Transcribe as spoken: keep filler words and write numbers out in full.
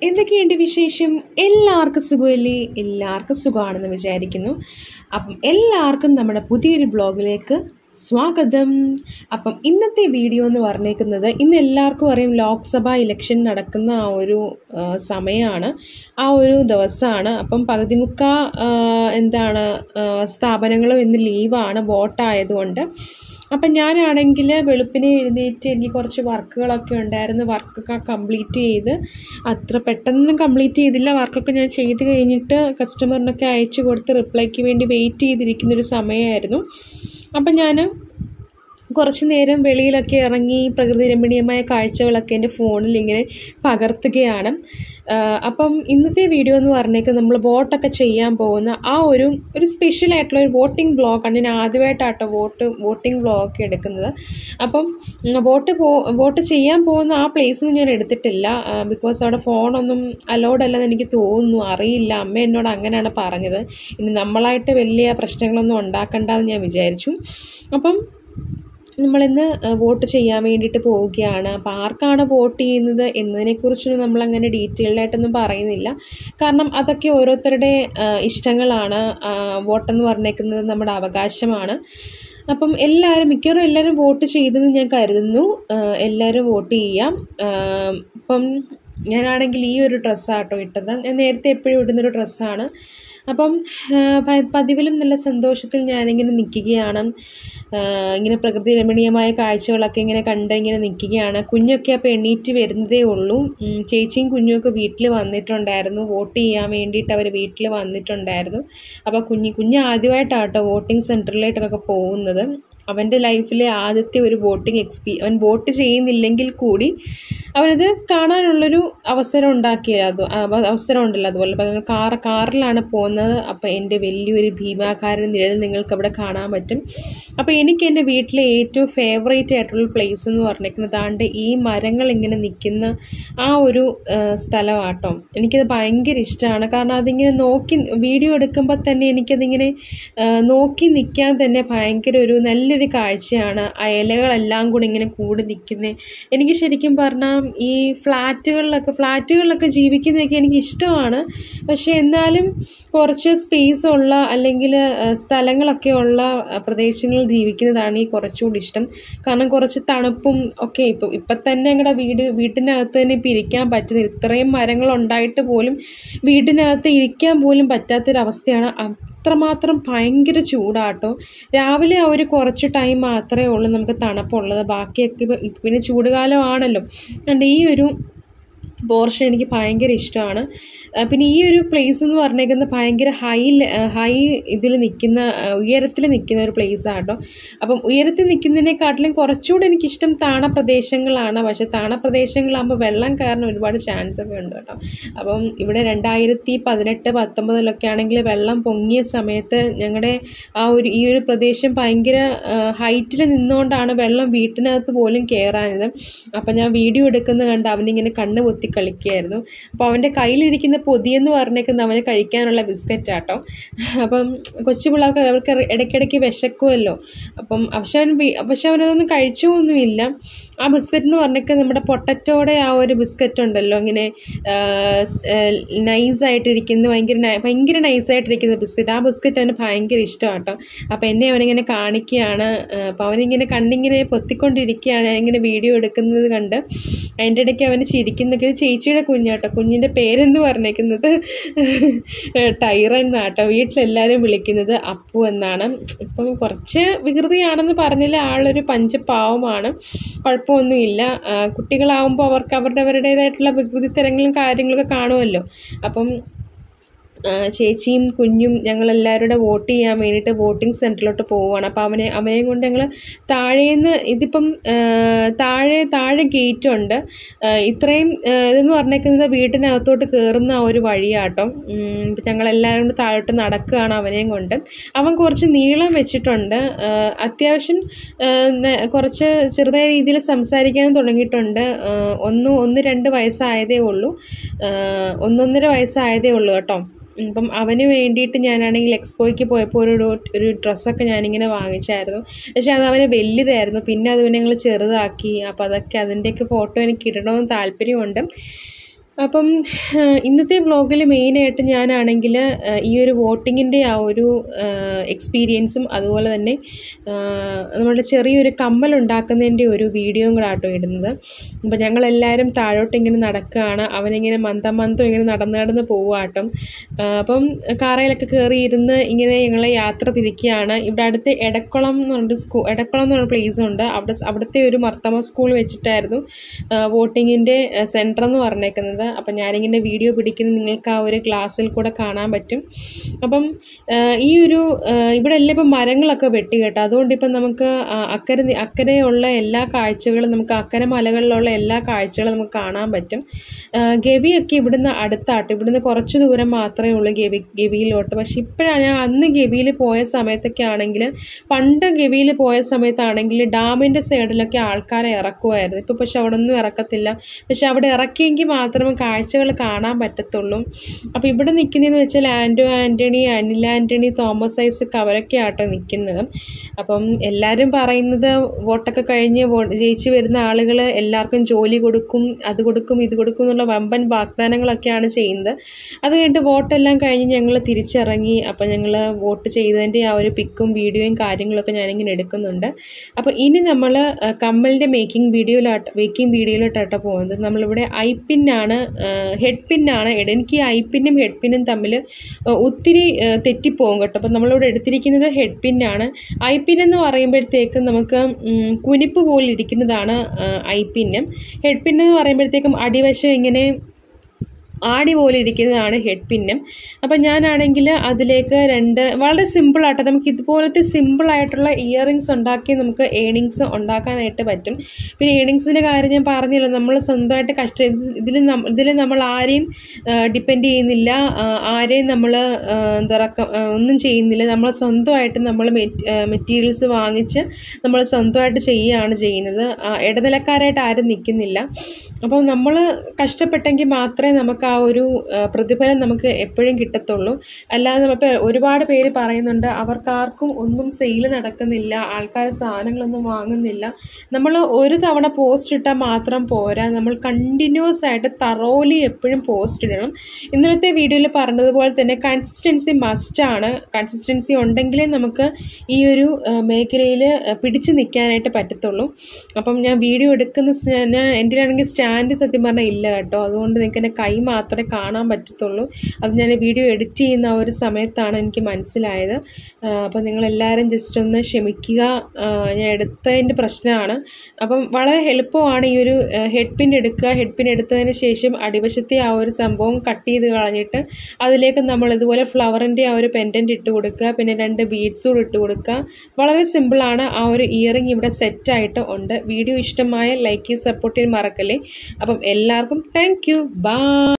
എന്തൊക്കെയുണ്ട് വിശേഷം? എല്ലാവർക്കും സുഖമല്ലേ? എല്ലാവർക്കും സുഖമാണെന്ന് വിചാരിക്കുന്നു. അപ്പം എല്ലാവർക്കും നമ്മുടെ പുതിയൊരു ബ്ലോഗിലേക്ക് സ്വാഗതം. അപ്പം ഇന്നത്തെ വീഡിയോ എന്ന് പറഞ്ഞേക്കുന്നത്, ഇന്ന് എല്ലാവർക്കും അറിയാം ലോക്സഭ ഇലക്ഷൻ നടക്കുന്ന ആ ഒരു സമയമാണ്, ആ ഒരു ദിവസമാണ്. അപ്പം പകുതിമുക്കാ എന്താണ് സ്ഥാപനങ്ങളും ഇന്ന് ലീവാണ് വോട്ടായതുകൊണ്ട്. അപ്പം ഞാനാണെങ്കിൽ വെളുപ്പിനെ എഴുന്നേറ്റ് എനിക്ക് കുറച്ച് വർക്കുകളൊക്കെ ഉണ്ടായിരുന്നു. വർക്കൊക്കെ കംപ്ലീറ്റ് ചെയ്ത്, അത്ര പെട്ടെന്നൊന്നും കംപ്ലീറ്റ് ചെയ്തില്ല. വർക്കൊക്കെ ഞാൻ ചെയ്ത് കഴിഞ്ഞിട്ട് കസ്റ്റമറിനൊക്കെ അയച്ചു കൊടുത്ത് റിപ്ലൈക്ക് വേണ്ടി വെയിറ്റ് ചെയ്തിരിക്കുന്നൊരു സമയമായിരുന്നു. അപ്പം ഞാൻ കുറച്ച് നേരം വെളിയിലൊക്കെ ഇറങ്ങി പ്രകൃതി രമണീയമായ കാഴ്ചകളൊക്കെ എൻ്റെ ഫോണിൽ ഇങ്ങനെ പകർത്തുകയാണ്. അപ്പം ഇന്നത്തെ വീഡിയോ എന്ന് പറഞ്ഞേക്കുന്നത് നമ്മൾ വോട്ടൊക്കെ ചെയ്യാൻ പോകുന്ന ആ ഒരു ഒരു സ്പെഷ്യലായിട്ടുള്ള ഒരു വോട്ടിംഗ് ബ്ലോഗാണ്. ഞാൻ ആദ്യമായിട്ടാട്ടോ വോട്ട് വോട്ടിംഗ് ബ്ലോഗൊക്കെ എടുക്കുന്നത്. അപ്പം വോട്ട് പോ വോട്ട് ചെയ്യാൻ പോകുന്ന ആ പ്ലേസൊന്നും ഞാൻ എടുത്തിട്ടില്ല, ബിക്കോസ് അവിടെ ഫോണൊന്നും അലൗഡ് അല്ലെന്ന് എനിക്ക് തോന്നുന്നു, അറിയില്ല. അമ്മ എന്നോട് അങ്ങനെയാണ് പറഞ്ഞത്. ഇനി നമ്മളായിട്ട് വലിയ പ്രശ്നങ്ങളൊന്നും ഉണ്ടാക്കണ്ടെന്ന് ഞാൻ വിചാരിച്ചു. അപ്പം നമ്മളിന്ന് വോട്ട് ചെയ്യാൻ വേണ്ടിയിട്ട് പോവുകയാണ്. അപ്പോൾ ആർക്കാണ് വോട്ട് ചെയ്യുന്നത് എന്നതിനെക്കുറിച്ചൊന്നും നമ്മളങ്ങനെ ഡീറ്റെയിൽഡായിട്ടൊന്നും പറയുന്നില്ല, കാരണം അതൊക്കെ ഓരോരുത്തരുടെ ഇഷ്ടങ്ങളാണ്. വോട്ടെന്ന് പറഞ്ഞേക്കുന്നത് നമ്മുടെ അവകാശമാണ്. അപ്പം എല്ലാവരും മിക്കവാറും എല്ലാവരും വോട്ട് ചെയ്തെന്ന് ഞാൻ കരുതുന്നു. എല്ലാവരും വോട്ട് ചെയ്യാം. ഇപ്പം ഞാനാണെങ്കിൽ ഈ ഒരു ഡ്രസ്സാട്ടോ ഇട്ടത്. ഞാൻ നേരത്തെ എപ്പോഴും ഇടുന്നൊരു ഡ്രസ്സാണ്. അപ്പം പതിവിലും നല്ല സന്തോഷത്തിൽ ഞാനിങ്ങനെ നിൽക്കുകയാണ്. ഇങ്ങനെ പ്രകൃതി രമണീയമായ കാഴ്ചകളൊക്കെ ഇങ്ങനെ കണ്ട് ഇങ്ങനെ നിൽക്കുകയാണ്. കുഞ്ഞൊക്കെ അപ്പോൾ എണീറ്റ് വരുന്നതേ ഉള്ളൂ. ചേച്ചിയും കുഞ്ഞുമൊക്കെ വീട്ടിൽ വന്നിട്ടുണ്ടായിരുന്നു, വോട്ട് ചെയ്യാൻ വേണ്ടിയിട്ട് അവർ വീട്ടിൽ വന്നിട്ടുണ്ടായിരുന്നു. അപ്പോൾ കുഞ്ഞ് കുഞ്ഞ് ആദ്യമായിട്ടാട്ടോ വോട്ടിംഗ് സെൻറ്ററിലേട്ടൊക്കെ പോകുന്നത്. അവൻ്റെ ലൈഫിലെ ആദ്യത്തെ ഒരു വോട്ടിംഗ് എക്സ്പീ അവൻ വോട്ട് ചെയ്യുന്നില്ലെങ്കിൽ കൂടി അവനത് കാണാനുള്ളൊരു അവസരം ഉണ്ടാക്കിയത് അവസരം ഉണ്ടല്ലോ. അതുപോലെ ഇപ്പം കാർ കാറിലാണ് പോകുന്നത്. അപ്പോൾ എൻ്റെ വലിയൊരു ഭീമാകാരൻ നിഴൽ നിങ്ങൾക്ക് അവിടെ കാണാൻ പറ്റും. അപ്പോൾ എനിക്ക് എൻ്റെ വീട്ടിലെ ഏറ്റവും ഫേവറേറ്റ് ആയിട്ടുള്ള പ്ലേസ് എന്ന് പറഞ്ഞിരിക്കുന്നത് ആണ്ട് ഈ മരങ്ങൾ ഇങ്ങനെ നിൽക്കുന്ന ആ ഒരു സ്ഥലമാട്ടോ. എനിക്കത് ഭയങ്കര ഇഷ്ടമാണ്. കാരണം അതിങ്ങനെ നോക്കി വീഡിയോ എടുക്കുമ്പോൾ തന്നെ എനിക്കതിങ്ങനെ നോക്കി നിൽക്കാൻ തന്നെ ഭയങ്കര ഒരു നല്ലൊരു കാഴ്ചയാണ്. ആ ഇലകളെല്ലാം കൂടി ഇങ്ങനെ കൂടി നിൽക്കുന്നത് എനിക്ക് ശരിക്കും പറഞ്ഞാൽ ഈ ഫ്ലാറ്റുകളിലൊക്കെ ഫ്ലാറ്റുകളിലൊക്കെ ജീവിക്കുന്നതൊക്കെ എനിക്ക് ഇഷ്ടമാണ്. പക്ഷേ എന്നാലും കുറച്ച് സ്പേസ് ഉള്ള അല്ലെങ്കിൽ സ്ഥലങ്ങളൊക്കെ ഉള്ള പ്രദേശങ്ങളിൽ ജീവിക്കുന്നതാണ് ഈ കുറച്ചുകൂടി ഇഷ്ടം. കാരണം കുറച്ച് തണുപ്പും ഒക്കെ. ഇപ്പം ഇപ്പം തന്നെ ഞങ്ങളുടെ വീട് വീട്ടിനകത്ത് തന്നെ ഇപ്പം ഇരിക്കാൻ പറ്റുന്നില്ല. ഇത്രയും മരങ്ങൾ ഉണ്ടായിട്ട് പോലും വീട്ടിനകത്ത് ഇരിക്കാൻ പോലും പറ്റാത്തൊരവസ്ഥയാണ്. അത്രമാത്രം ഭയങ്കര ചൂടാട്ടോ. രാവിലെ ആ ഒരു കുറച്ച് ടൈം മാത്രമേ ഉള്ളൂ നമുക്ക് തണുപ്പുള്ളത്. ബാക്കിയൊക്കെ ഇപ്പം പിന്നെ ചൂടുകാലമാണല്ലോ. അതുകൊണ്ട് ഈ ഒരു പോർഷൻ എനിക്ക് ഭയങ്കര ഇഷ്ടമാണ്. പിന്നെ ഈ ഒരു പ്ലേസ് എന്ന് പറഞ്ഞേക്കുന്നത് ഭയങ്കര ഹൈ ഹൈ ഇതിൽ നിൽക്കുന്ന ഉയരത്തിൽ നിൽക്കുന്ന ഒരു പ്ലേസാണ് കേട്ടോ. അപ്പം ഉയരത്തിൽ നിൽക്കുന്നതിനെക്കാട്ടിലും കുറച്ചുകൂടി എനിക്കിഷ്ടം താണ പ്രദേശങ്ങളാണ്. പക്ഷേ താണ പ്രദേശങ്ങളാകുമ്പോൾ വെള്ളം കയറാൻ ഒരുപാട് ചാൻസ് ഒക്കെ ഉണ്ട് കേട്ടോ. അപ്പം ഇവിടെ രണ്ടായിരത്തി പതിനെട്ട് പത്തൊമ്പതിലൊക്കെ ആണെങ്കിൽ വെള്ളം പൊങ്ങിയ സമയത്ത് ഞങ്ങളുടെ ആ ഒരു ഈ ഒരു പ്രദേശം ഭയങ്കര ഹൈറ്റിൽ നിന്നുകൊണ്ടാണ് വെള്ളം വീട്ടിനകത്ത് പോലും കയറാനത്. അപ്പം ഞാൻ വീഡിയോ എടുക്കുന്നത് കണ്ട് അവനിങ്ങനെ കണ്ണ് പൊത്തി കളിക്കുകയായിരുന്നു. അപ്പോൾ അവൻ്റെ കയ്യിലിരിക്കുന്ന പൊതിയെന്ന് പറഞ്ഞേക്കുന്നത് അവന് കഴിക്കാനുള്ള ബിസ്ക്കറ്റാട്ടോ. അപ്പം കൊച്ചു പിള്ളേർക്ക് അവർക്ക് ഇടയ്ക്കിടയ്ക്ക് വിശക്കുമല്ലോ. അപ്പം പക്ഷെ അവൻ പക്ഷെ അവനതൊന്നും കഴിച്ചൊന്നുമില്ല. ആ ബിസ്ക്കറ്റ് എന്ന് പറഞ്ഞേക്കുന്നത് നമ്മുടെ പൊട്ടറ്റോടെ ആ ഒരു ബിസ്ക്കറ്റ് ഉണ്ടല്ലോ, ഇങ്ങനെ നൈസായിട്ടിരിക്കുന്ന ഭയങ്കര ഭയങ്കര നൈസായിട്ടിരിക്കുന്ന ബിസ്ക്കറ്റ്. ആ ബിസ്ക്കറ്റ് അവന് ഭയങ്കര ഇഷ്ടമാട്ടോ. അപ്പോൾ എന്നെ അവനിങ്ങനെ കാണിക്കുകയാണ്. അപ്പോൾ അവനിങ്ങനെ കണ്ടിങ്ങനെ പൊത്തിക്കൊണ്ടിരിക്കുകയാണ് ഇങ്ങനെ വീഡിയോ എടുക്കുന്നത് കണ്ട്. അതിൻ്റെ ഇടയ്ക്ക് അവന് ചിരിക്കുന്നൊക്കെ. ചേച്ചിയുടെ കുഞ്ഞാട്ടോ. കുഞ്ഞിൻ്റെ പേരെന്ന് പറഞ്ഞേക്കുന്നത് ടൈറൻ എന്നാട്ടോ. വീട്ടിലെല്ലാവരും വിളിക്കുന്നത് അപ്പു എന്നാണ്. ഇപ്പം കുറച്ച് വികൃതിയാണെന്ന് പറഞ്ഞാൽ ആളൊരു പഞ്ചപാവമാണ്, കുഴപ്പമൊന്നുമില്ല. കുട്ടികളാവുമ്പോൾ അവർക്ക് അവരുടെ അവരുടേതായിട്ടുള്ള വികൃതി തരങ്ങളും കാര്യങ്ങളൊക്കെ കാണുമല്ലോ. അപ്പം ചേച്ചിയും കുഞ്ഞും ഞങ്ങളെല്ലാവരുടെ വോട്ട് ചെയ്യാൻ വേണ്ടിയിട്ട് വോട്ടിംഗ് സെൻറ്ററിലോട്ട് പോവുകയാണ്. അപ്പോൾ അവനെ അവനെയും കൊണ്ട് ഞങ്ങൾ താഴേന്ന് ഇതിപ്പം താഴെ താഴെ ഗേറ്റുണ്ട്. ഇത്രയും ഇതെന്ന് പറഞ്ഞേക്കുന്നത് വീട്ടിനകത്തോട്ട് കയറുന്ന ആ ഒരു വഴിയാട്ടോ. ഞങ്ങളെല്ലാവരും കൂടെ താഴോട്ട് നടക്കുകയാണ് അവനെയും കൊണ്ട്. അവൻ കുറച്ച് നീളം വെച്ചിട്ടുണ്ട്. അത്യാവശ്യം കുറച്ച് ചെറുതായ രീതിയിൽ സംസാരിക്കാനും തുടങ്ങിയിട്ടുണ്ട്. ഒന്ന് ഒന്ന് രണ്ട് വയസ്സായതേ ഉള്ളൂ ഒന്നൊന്നര വയസ്സായതേ ഉള്ളൂ കേട്ടോ. ഇപ്പം അവന് വേണ്ടിയിട്ട് ഞാനാണെങ്കിൽ എക്സ്പോയ്ക്ക് പോയപ്പോൾ ഒരു ഒരു ഡ്രസ്സൊക്കെ ഞാനിങ്ങനെ വാങ്ങിച്ചായിരുന്നു. പക്ഷെ അത് അവന് വലുതായിരുന്നു. പിന്നെ അത് പിന്നെ ഞങ്ങൾ ചെറുതാക്കി. അപ്പോൾ അതൊക്കെ അതിൻ്റെയൊക്കെ ഫോട്ടോ എനിക്ക് ഇടണമെന്ന് താല്പര്യമുണ്ട്. അപ്പം ഇന്നത്തെ വ്ളോഗിൽ മെയിനായിട്ട് ഞാനാണെങ്കിൽ ഈ ഒരു വോട്ടിങ്ങിൻ്റെ ആ ഒരു എക്സ്പീരിയൻസും അതുപോലെ തന്നെ നമ്മളുടെ ചെറിയൊരു കമ്മൽ ഉണ്ടാക്കുന്നതിൻ്റെ ഒരു വീഡിയോയും കൂടെ ആട്ടോ ഇടുന്നത്. അപ്പം ഞങ്ങളെല്ലാവരും താഴോട്ട് ഇങ്ങനെ നടക്കുകയാണ്. അവനിങ്ങനെ മന്ദം മന്ദം ഇങ്ങനെ നടന്ന് നടന്ന് പോവാട്ടോ. അപ്പം കാറയിലൊക്കെ കയറി ഇരുന്ന് ഇങ്ങനെ ഞങ്ങളെ യാത്ര തിരിക്കുകയാണ്. ഇവിടെ അടുത്ത് എടക്കുളം എന്ന് പറഞ്ഞിട്ട് സ്കൂ എടക്കുളം എന്ന് പറഞ്ഞ പ്ലേസ് ഉണ്ട്. അവിടെ അവിടുത്തെ ഒരു മർത്തമ സ്കൂൾ വെച്ചിട്ടായിരുന്നു വോട്ടിങ്ങിൻ്റെ സെൻറ്റർ എന്ന് പറഞ്ഞേക്കുന്നത്. അപ്പം ഞാനിങ്ങനെ വീഡിയോ പിടിക്കുന്നത് നിങ്ങൾക്ക് ആ ഒരു ക്ലാസ്സിൽ കൂടെ കാണാൻ പറ്റും. അപ്പം ഈ ഒരു ഇവിടെ എല്ലാം ഇപ്പം മരങ്ങളൊക്കെ വെട്ടി കേട്ടോ. അതുകൊണ്ട് ഇപ്പം നമുക്ക് അക്കരെ അക്കരെയുള്ള എല്ലാ കാഴ്ചകളും നമുക്ക് അക്കരെ മലകളിലുള്ള എല്ലാ കാഴ്ചകളും നമുക്ക് കാണാൻ പറ്റും. ഗവിയൊക്കെ ഇവിടുന്ന് അടുത്താട്ടോ. ഇവിടുന്ന് കുറച്ച് ദൂരം മാത്രമേ ഉള്ളൂ ഗവി ഗവിയിലോട്ട്. പക്ഷെ ഇപ്പോഴാണ് ഞാൻ അന്ന് ഗവിയിൽ പോയ സമയത്തൊക്കെ ആണെങ്കിൽ, പണ്ട് ഗവിയിൽ പോയ സമയത്താണെങ്കിൽ ഡാമിൻ്റെ സൈഡിലൊക്കെ ആൾക്കാരെ ഇറക്കുമായിരുന്നു. ഇപ്പോൾ പക്ഷെ അവിടെ ഒന്നും ഇറക്കത്തില്ല. പക്ഷെ അവിടെ ഇറക്കിയെങ്കിൽ മാത്രമേ കാഴ്ചകൾ കാണാൻ പറ്റത്തുള്ളൂ. അപ്പോൾ ഇവിടെ നിൽക്കുന്നതെന്ന് വെച്ചാൽ ആൻറ്റോ ആൻ്റണി, അനിൽ ആൻ്റണി, തോമസ് ഐസക് അവരൊക്കെ ആട്ടോ നിൽക്കുന്നത്. അപ്പം എല്ലാവരും പറയുന്നത് വോട്ടൊക്കെ കഴിഞ്ഞ് ജയിച്ചു വരുന്ന ആളുകൾ എല്ലാവർക്കും ജോലി കൊടുക്കും, അത് കൊടുക്കും, ഇത് കൊടുക്കും എന്നുള്ള വമ്പൻ വാഗ്ദാനങ്ങളൊക്കെയാണ് ചെയ്യുന്നത്. അത് കഴിഞ്ഞിട്ട് വോട്ടെല്ലാം കഴിഞ്ഞ് ഞങ്ങൾ തിരിച്ചിറങ്ങി. അപ്പം ഞങ്ങൾ വോട്ട് ചെയ്തതിൻ്റെ ആ ഒരു പിക്കും വീഡിയോയും കാര്യങ്ങളൊക്കെ ഞാനിങ്ങനെ എടുക്കുന്നുണ്ട്. അപ്പോൾ ഇനി നമ്മൾ കമ്മലിൻ്റെ മേക്കിംഗ് വീഡിയോയിലോട്ട് മേക്കിംഗ് വീഡിയോയിലോട്ടാട്ടോ പോകുന്നത്. നമ്മളിവിടെ ഐ പിന്നാണ് ഹെഡ് പിന്നാണ് ഇട എനിക്ക് ഈ ഐ പിന്നും ഹെഡ് പിന്നും തമ്മിൽ ഒത്തിരി തെറ്റിപ്പോകും കേട്ടോ. അപ്പം നമ്മളിവിടെ എടുത്തിരിക്കുന്നത് ഹെഡ് പിന്നാണ്. ഐ പിൻ എന്ന് പറയുമ്പോഴത്തേക്കും നമുക്ക് കുനിപ്പ് പോലെ ഇരിക്കുന്നതാണ് ഐ പിന്നും. ഹെഡ് പിൻ എന്ന് പറയുമ്പോഴത്തേക്കും അടിവശം ഇങ്ങനെ ആടി പോലെ ഇരിക്കുന്നതാണ് ഹെഡ് പിന്നും. അപ്പം ഞാനാണെങ്കിൽ അതിലേക്ക് രണ്ട് വളരെ സിമ്പിളായിട്ട് നമുക്ക് ഇതുപോലത്തെ സിമ്പിളായിട്ടുള്ള ഇയറിങ്സ് ഉണ്ടാക്കി നമുക്ക് ഏണിങ്സ് ഉണ്ടാക്കാനായിട്ട് പറ്റും. പിന്നെ ഏണിങ്സിൻ്റെ കാര്യം ഞാൻ പറഞ്ഞല്ലോ, നമ്മൾ സ്വന്തമായിട്ട് കഷ്ട ഇതിൽ ഇതിൽ നമ്മൾ ആരെയും ഡിപ്പെൻഡ് ചെയ്യുന്നില്ല, ആരെയും നമ്മൾ എന്താ ഒന്നും ചെയ്യുന്നില്ല. നമ്മൾ സ്വന്തമായിട്ട് നമ്മൾ മെറ്റീരിയൽസ് വാങ്ങിച്ച് നമ്മൾ സ്വന്തമായിട്ട് ചെയ്യുകയാണ് ചെയ്യുന്നത്. ഇടനിലക്കാരായിട്ട് ആരും നിൽക്കുന്നില്ല. അപ്പോൾ നമ്മൾ കഷ്ടപ്പെട്ടെങ്കിൽ മാത്രമേ നമുക്ക് ആ ഒരു പ്രതിഫലം നമുക്ക് എപ്പോഴും കിട്ടത്തുള്ളൂ. അല്ലാതെ നമ്മളിപ്പോൾ ഒരുപാട് പേര് പറയുന്നുണ്ട് അവർക്കാർക്കും ഒന്നും സെയിൽ നടക്കുന്നില്ല, ആൾക്കാർ സാധനങ്ങളൊന്നും വാങ്ങുന്നില്ല. നമ്മൾ ഒരു തവണ പോസ്റ്റ് ഇട്ടാൽ മാത്രം പോരാ, നമ്മൾ കണ്ടിന്യൂസ് ആയിട്ട് തറോലി എപ്പോഴും പോസ്റ്റ് ഇടണം. ഇന്നലത്തെ വീഡിയോയിൽ പറഞ്ഞതുപോലെ തന്നെ കൺസിസ്റ്റൻസി മസ്റ്റാണ്. കൺസിസ്റ്റൻസി ഉണ്ടെങ്കിലേ നമുക്ക് ഈ ഒരു മേഖലയിൽ പിടിച്ചു നിൽക്കാനായിട്ട് പറ്റത്തുള്ളൂ. അപ്പം ഞാൻ വീഡിയോ എടുക്കുന്ന ഞാൻ എൻ്റെ ആണെങ്കിൽ സ്റ്റാൻഡ് സത്യം പറഞ്ഞാൽ ഇല്ല കേട്ടോ. അതുകൊണ്ട് നിങ്ങൾക്ക് എൻ്റെ കൈ മാത്രമേ കാണാൻ പറ്റത്തുള്ളൂ. അത് ഞാൻ വീഡിയോ എഡിറ്റ് ചെയ്യുന്ന ആ ഒരു സമയത്താണ് എനിക്ക് മനസ്സിലായത്. അപ്പോൾ നിങ്ങളെല്ലാവരും ജസ്റ്റ് ഒന്ന് ക്ഷമിക്കുക, ഞാൻ എടുത്തതിൻ്റെ പ്രശ്നമാണ്. അപ്പം വളരെ എളുപ്പമാണ് ഈ ഒരു ഹെഡ് പിൻ എടുക്കുക. ഹെഡ് പിൻ എടുത്തതിന് ശേഷം അടിവശത്തെ ആ ഒരു സംഭവം കട്ട് ചെയ്ത് കളഞ്ഞിട്ട് അതിലേക്ക് നമ്മൾ ഇതുപോലെ ഫ്ലവറിൻ്റെ ആ ഒരു പെൻഡൻറ്റ് ഇട്ട് കൊടുക്കുക. പിന്നെ രണ്ട് ബീഡ്സ് കൂടെ ഇട്ട് കൊടുക്കുക. വളരെ സിമ്പിളാണ്. ആ ഒരു ഇയറിങ് ഇവിടെ സെറ്റായിട്ട് ഉണ്ട്. വീഡിയോ ഇഷ്ടമായ ലൈക്ക് ചെയ്ത് സപ്പോർട്ട് ചെയ്യാൻ മറക്കല്ലേ. അപ്പം എല്ലാവർക്കും താങ്ക് യു, ബൈ.